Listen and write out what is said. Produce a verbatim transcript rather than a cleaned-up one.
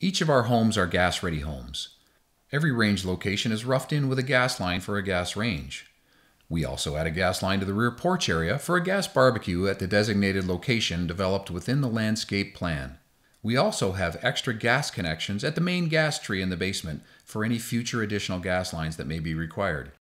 Each of our homes are gas-ready homes. Every range location is roughed in with a gas line for a gas range. We also add a gas line to the rear porch area for a gas barbecue at the designated location developed within the landscape plan. We also have extra gas connections at the main gas tree in the basement for any future additional gas lines that may be required.